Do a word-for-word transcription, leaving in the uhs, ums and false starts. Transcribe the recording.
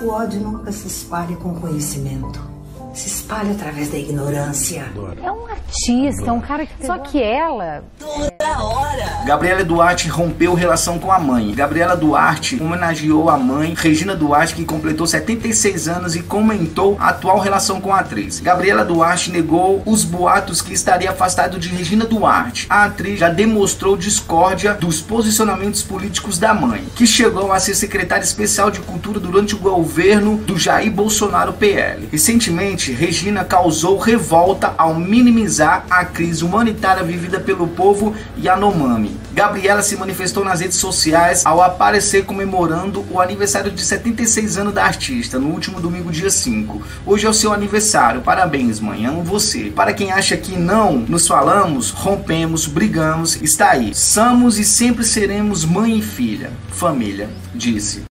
O ódio nunca se espalha com conhecimento. Se espalha através da ignorância. É um artista, é um cara que... Só que ela... Toda hora. Gabriela Duarte rompeu relação com a mãe. Gabriela Duarte homenageou a mãe, Regina Duarte, que completou setenta e seis anos, e comentou a atual relação com a atriz. Gabriela Duarte negou os boatos que estaria afastado de Regina Duarte. A atriz já demonstrou discórdia dos posicionamentos políticos da mãe, que chegou a ser secretária especial de cultura durante o governo do Jair Bolsonaro P L. Recentemente, Regina causou revolta ao minimizar a crise humanitária vivida pelo povo Yanomami. Gabriela se manifestou nas redes sociais ao aparecer comemorando o aniversário de setenta e seis anos da artista, no último domingo, dia cinco. Hoje é o seu aniversário, parabéns, mãe, amo você. Para quem acha que não nos falamos, rompemos, brigamos, está aí. Somos e sempre seremos mãe e filha, família, disse.